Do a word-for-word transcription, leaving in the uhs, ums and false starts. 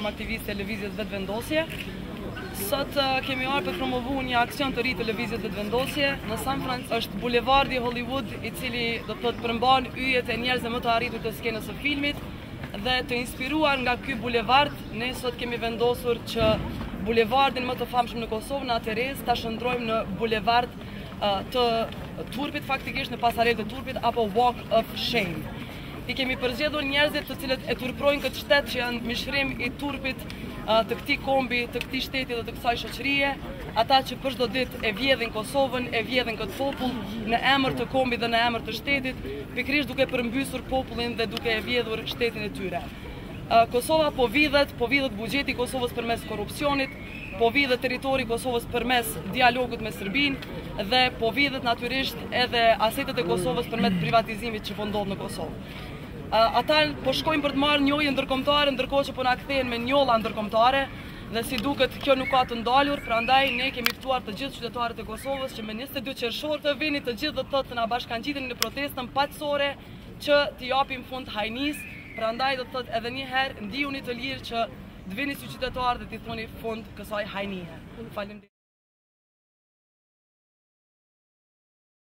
jam aktiviste e lëvizjes vetëvendosje. Sot uh, kemi ardhur për promovu një aksion të ri të lëvizjes vetëvendosje. Në San Francisco është bulevardi Hollywood, i cili do të thotë përmban yjet e njerëzve më të arritur të skenës së filmit, dhe të inspiruar nga ky bulevard, ne sot kemi vendosur që bulevardin më të famshëm në Kosovë, në Aterez, ta shndrojmë në bulevard uh, të turpit, faktikisht në pasarelë të turpit, apo Walk of Shame. I kemi përzgjedhur njerëzit të cilët e turprojnë këtë shtet, që janë mishërim i turpit uh, të këtij kombi, të këtij shteti dhe të kësaj shoqërie, ata që për çdo ditë e vjedhin Kosovën, e vjedhin këtë popull në emër të kombit dhe në emër të shtetit, pikërisht duke përmbysur popullin dhe duke e vjedhur shtetin e tyre. Uh, Kosova po vidhet, po vidhet buxheti i Kosovës përmes korrupsionit, po vidhet territori i Kosovës përmes dialogut me Serbinë dhe po vidhet natyrisht edhe asetet e Kosovës përmes privatizimit që po ndodh në Kosovë. Uh, ata po shkojnë për të marrë njohje ndërkombëtare, ndërkohë që po na kthehen me njolla ndërkombëtare, dhe si duket kjo nuk ka të ndalur, prandaj ne kemi ftuar të gjithë qytetarët e Kosovës që me njëzet e dy qershor të vini të gjithë dhe të të na bashkangjiten në protestën paqësore që t'i japim fund hajnis. Prandaj do të thotë edhe një herë ndihuni të lirë që të vini si qytetarë dhe t'i thoni fund kësaj hajnie. Faleminderit.